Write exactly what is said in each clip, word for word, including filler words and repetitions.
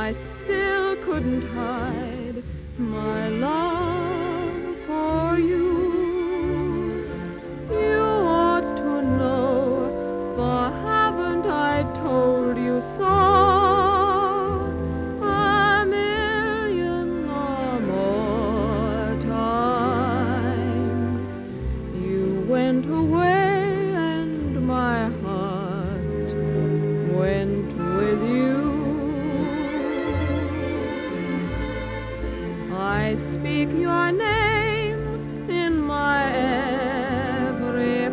I still couldn't hide my love for you. You ought to know, for haven't I told you so a million or more times? You went away and my heart went with you. I speak your name in my every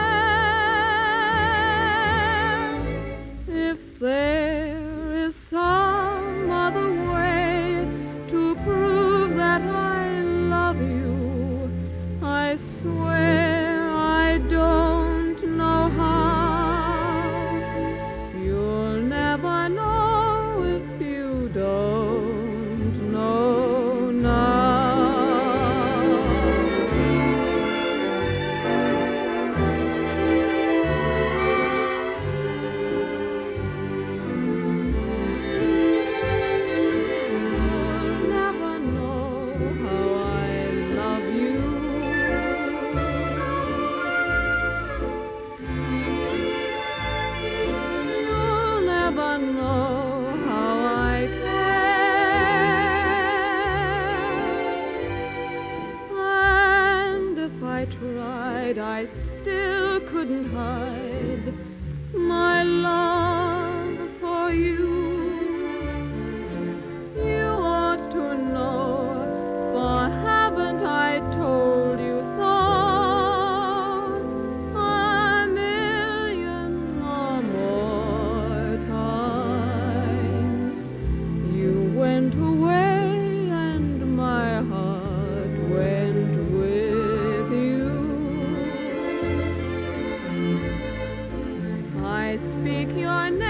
prayer. If there is some other way to prove that I love you, I swear I don't know how. You'll never know if you don't know now. You'll never know how I love you. You'll never know how I care. And if I tried, I still couldn't hide my love for you. You ought to know, for haven't I told you so a million or more times? You went away and my heart went with you. I speak your name